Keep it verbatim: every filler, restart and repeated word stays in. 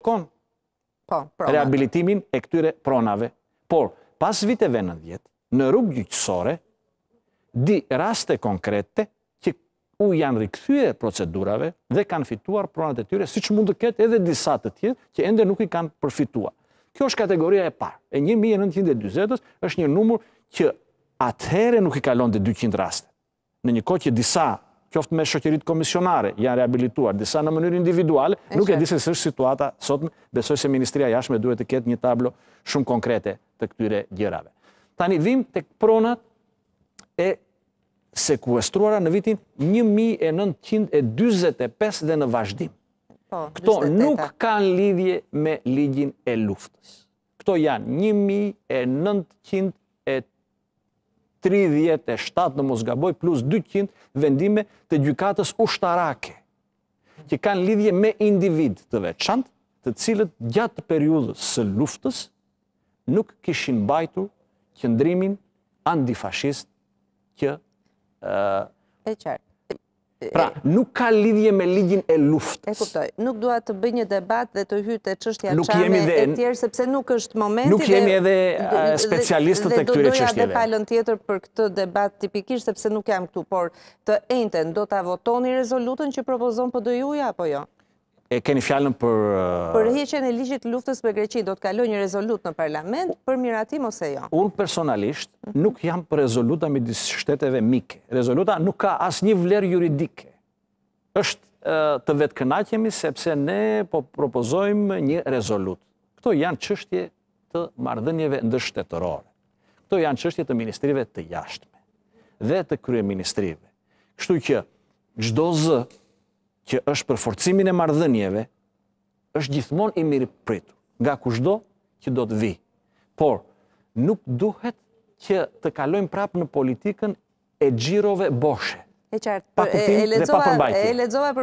blokon rehabilitimin e këtyre pronave. Por, pas viteve nëntëdhjetë, në rrugë gjyqësore, di raste konkrete që u janë rikthyer procedurave dhe kanë fituar pronat e tyre, siç mund të ketë edhe disa të tjerë që ende nuk i kanë përfituar. Kjo është kategoria e parë. E një mijë e nëntëqind e dyzet është një numër që atëherë nuk i kalon të dyqind raste. Në një kohë që disa, qoftë me shoqëritë komisionare, janë rehabilituar, disa në mënyrë individuale, nuk e di se s'është situata sot, besoj se Ministria e Jashtme duhet të ketë një tablo shumë konkrete të këtyre gjërave. Tani vim tek pronat e sekuestruara në vitin një mijë e nëntëqind e dyzet e pesë dhe në vazhdim. Këto nuk kanë lidhje me ligjin e luftës. Këto janë një mijë e nëntëqind e tridhjetë e shtatë në mos gaboj, plus dyqind vendime të gjykatës ushtarake, që kanë lidhje me individ të veçantë, të cilët gjatë periudhës së luftës nuk kishin mbajtur qëndrimin antifashist që e qartë. Pra, nuk ka lidhje me ligjin e luftës. E kuptoj, nuk dua të bëj një debat dhe të hyjë te çështja çame e tjerë, sepse nuk është momenti. Nuk jemi edhe specialistët e këtyre çështjeve. Dhe do doja edhe palën tjetër për këtë debat tipikisht, sepse nuk jam këtu, por të njëjtën do ta votoni rezolutën që propozon P D I-ja apo jo? E keni fjalën për... Për heqjen e ligjit të luftës me Greqinë, do të kaloj një rezolut në parlament për miratim ose jo? Unë personalisht nuk jam për rezoluta midis shteteve mike. Rezoluta nuk ka asnjë vlerë juridike. Është të vetkënaqemi sepse ne po propozojmë një rezolut. Këto janë çështje të marrëdhënieve ndërshtetërore. Këto janë çështje të ministrive të jashtme dhe të kryeministrive. Kështu që çdo zë që është për forcimin e marrëdhënieve, është gjithmonë i mirëpritur nga kushdo që do të vi. Por, nuk duhet që të kalojmë prapë në politikën e xhirove boshe. E qartë, pa kuptim dhe pa përmbajtje. E lexova për